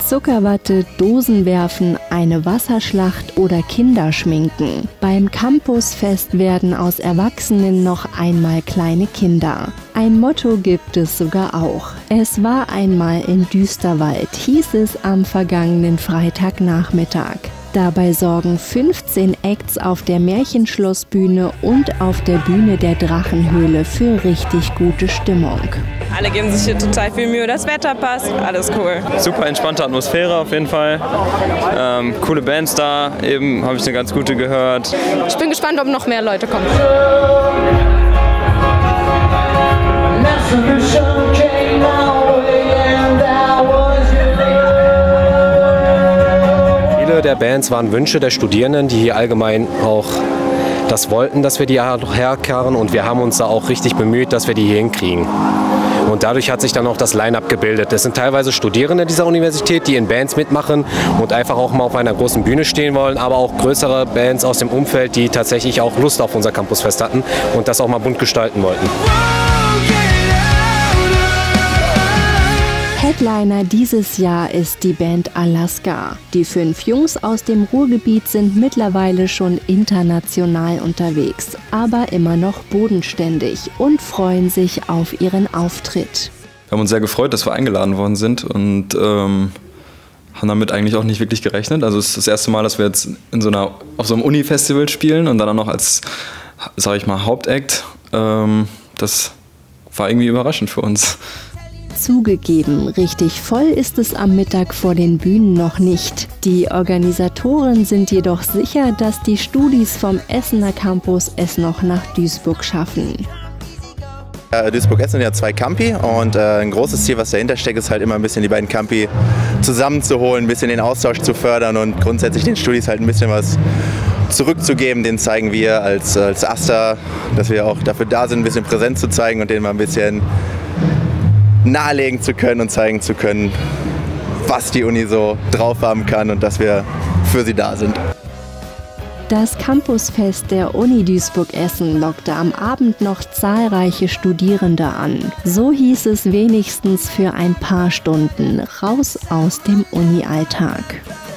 Zuckerwatte, Dosenwerfen, eine Wasserschlacht oder Kinderschminken. Beim Campusfest werden aus Erwachsenen noch einmal kleine Kinder. Ein Motto gibt es sogar auch. Es war einmal in Düsterwald, hieß es am vergangenen Freitagnachmittag. Dabei sorgen 15 Acts auf der Märchenschlossbühne und auf der Bühne der Drachenhöhle für richtig gute Stimmung. Alle geben sich hier total viel Mühe, das Wetter passt, alles cool. Super entspannte Atmosphäre auf jeden Fall. Coole Bands da, eben habe ich eine ganz gute gehört. Ich bin gespannt, ob noch mehr Leute kommen. Viele der Bands waren Wünsche der Studierenden, die hier allgemein auch das wollten, dass wir die herkarren, und wir haben uns da auch richtig bemüht, dass wir die hier hinkriegen. Und dadurch hat sich dann auch das Line-Up gebildet. Es sind teilweise Studierende dieser Universität, die in Bands mitmachen und einfach auch mal auf einer großen Bühne stehen wollen, aber auch größere Bands aus dem Umfeld, die tatsächlich auch Lust auf unser Campusfest hatten und das auch mal bunt gestalten wollten. Headliner dieses Jahr ist die Band Alaska. Die 5 Jungs aus dem Ruhrgebiet sind mittlerweile schon international unterwegs, aber immer noch bodenständig und freuen sich auf ihren Auftritt. Wir haben uns sehr gefreut, dass wir eingeladen worden sind und haben damit eigentlich auch nicht wirklich gerechnet. Also es ist das erste Mal, dass wir jetzt auf so einem Uni-Festival spielen und dann auch noch als, sage ich mal, Hauptact. Das war irgendwie überraschend für uns. Zugegeben, richtig voll ist es am Mittag vor den Bühnen noch nicht. Die Organisatoren sind jedoch sicher, dass die Studis vom Essener Campus es noch nach Duisburg schaffen. Duisburg-Essen sind ja 2 Campi und ein großes Ziel, was dahinter steckt, ist halt immer ein bisschen die beiden Campi zusammenzuholen, ein bisschen den Austausch zu fördern und grundsätzlich den Studis halt ein bisschen was zurückzugeben. Den zeigen wir als AStA, dass wir auch dafür da sind, ein bisschen Präsenz zu zeigen und denen mal ein bisschen nahelegen zu können und zeigen zu können, was die Uni so drauf haben kann und dass wir für sie da sind. Das Campusfest der Uni Duisburg-Essen lockte am Abend noch zahlreiche Studierende an. So hieß es wenigstens für ein paar Stunden raus aus dem Uni-Alltag.